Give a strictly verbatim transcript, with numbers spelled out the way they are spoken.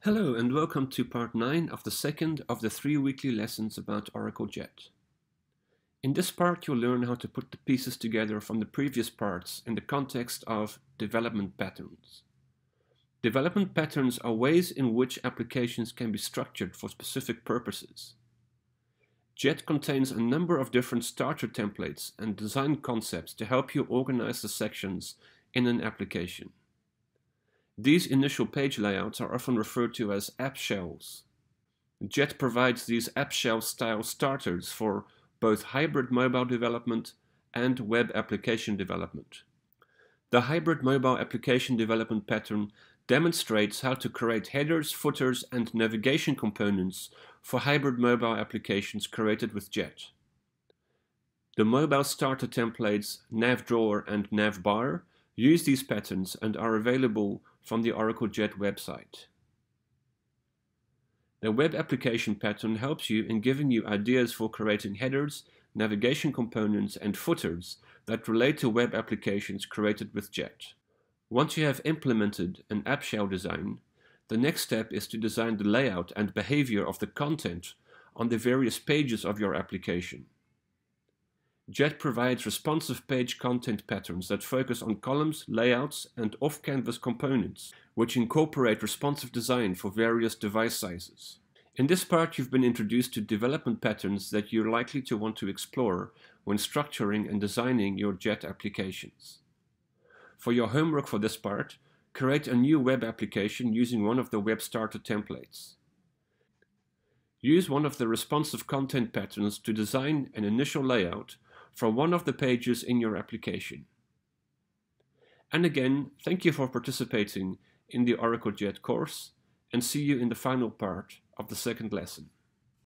Hello and welcome to part nine of the second of the three weekly lessons about Oracle Jet. In this part you'll learn how to put the pieces together from the previous parts in the context of development patterns. Development patterns are ways in which applications can be structured for specific purposes. Jet contains a number of different starter templates and design concepts to help you organize the sections in an application. These initial page layouts are often referred to as app shells. Jet provides these app shell style starters for both hybrid mobile development and web application development. The hybrid mobile application development pattern demonstrates how to create headers, footers, and navigation components for hybrid mobile applications created with Jet. The mobile starter templates navdrawer and navbar use these patterns and are available from the Oracle Jet website. The web application pattern helps you in giving you ideas for creating headers, navigation components, and footers that relate to web applications created with Jet. Once you have implemented an app shell design, the next step is to design the layout and behavior of the content on the various pages of your application. Jet provides responsive page content patterns that focus on columns, layouts, and off-canvas components, which incorporate responsive design for various device sizes. In this part, you've been introduced to development patterns that you're likely to want to explore when structuring and designing your Jet applications. For your homework for this part, create a new web application using one of the web starter templates. Use one of the responsive content patterns to design an initial layout for one of the pages in your application. And again, thank you for participating in the Oracle Jet course, and see you in the final part of the second lesson.